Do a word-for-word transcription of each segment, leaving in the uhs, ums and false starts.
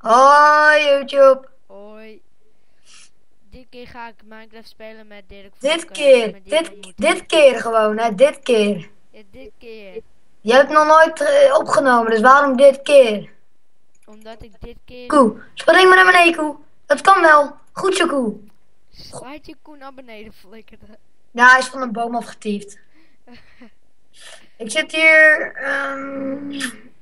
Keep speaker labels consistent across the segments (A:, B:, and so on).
A: Hoi YouTube.
B: Hoi, dit keer ga ik Minecraft spelen met Dirk
A: Dit
B: Valken,
A: keer,
B: met die ik
A: dit,
B: ontmoette.
A: dit keer gewoon, hè, dit keer.
B: Ja, dit keer.
A: Je hebt nog nooit eh, opgenomen, dus waarom dit keer?
B: Omdat ik dit keer...
A: Koe, spring maar naar beneden, koe. Dat kan wel. Goed zo, koe.
B: Sluit je koe naar beneden flikkerde.
A: Ja, hij is van een boom afgetiefd. Ik zit hier... ehm,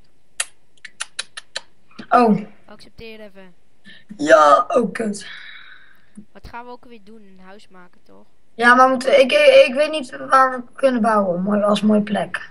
A: Oh,
B: Accepteer even.
A: ja, oh kut.
B: Wat gaan we ook weer doen? Een huis maken, toch?
A: Ja, maar we moeten, ik, ik, ik weet niet waar we kunnen bouwen, mooi, als mooie plek.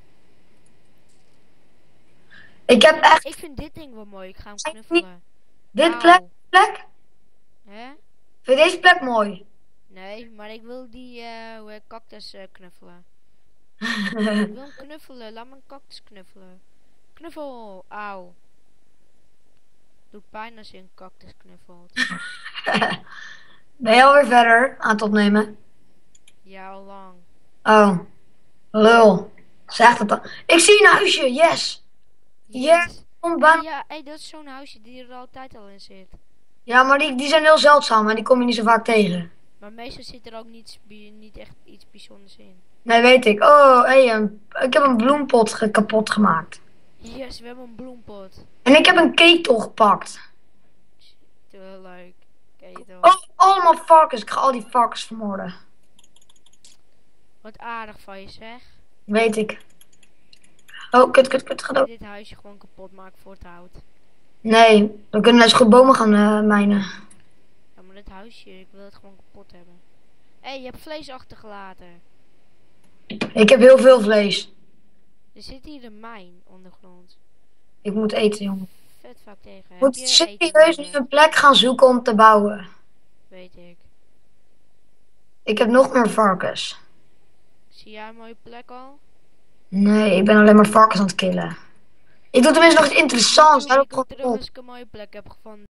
A: Ik heb
B: Ja,
A: echt
B: ik vind dit ding wel mooi. Ik ga hem
A: niet...
B: knuffelen.
A: Dit plek,
B: Auw.
A: plek?
B: Hè?
A: Vind je deze plek mooi?
B: Nee, maar ik wil die eh hoe heet, cactus eh, knuffelen. Ik wil hem knuffelen. Laat me een cactus knuffelen. Knuffel. Auw. Doet pijn als je een cactus knuffelt.
A: Ben je alweer verder aan het opnemen?
B: Ja, al lang.
A: Oh, lul. Zeg het dan. Ik zie een huisje, yes. Yes,
B: Yes.
A: komt
B: Hé,
A: bij...
B: hey, ja, hey, dat is zo'n huisje die er altijd al in zit.
A: Ja, maar die, die zijn heel zeldzaam en die kom je niet zo vaak tegen.
B: Maar meestal zit er ook niets, bij- niet echt iets bijzonders in.
A: Nee, weet ik. Oh, hey, een- ik heb een bloempot ge- kapot gemaakt.
B: Yes, we hebben een bloempot.
A: En ik heb een ketel gepakt.
B: Te leuk. Kijk je
A: Oh,
B: toch.
A: allemaal varkens. Ik ga al die varkens vermoorden.
B: Wat aardig van je zeg.
A: Weet ik. Oh, kut, kut, kut.
B: Kun
A: Gaat
B: je
A: ook.
B: dit huisje gewoon kapot maken voor het hout?
A: Nee, dan kunnen we eens goed bomen gaan eh, mijnen.
B: Ja, maar dit huisje, ik wil het gewoon kapot hebben. Hé, hey, je hebt vlees achtergelaten.
A: Ik heb heel veel vlees.
B: Er zit hier een mijn ondergrond.
A: Ik moet eten, jongen.
B: Vet vaak tegen.
A: Ik
B: Heb
A: moet
B: je eten
A: serieus nu
B: nodig?
A: een plek gaan zoeken om te bouwen.
B: Weet ik.
A: Ik heb nog meer varkens.
B: Zie jij een mooie plek al?
A: Nee, ik ben alleen maar varkens aan het killen. Ik doe tenminste nog iets interessants.
B: YouTube,
A: Hou
B: je
A: op
B: komt
A: gewoon
B: terug
A: op.
B: als ik een mooie plek heb gevonden.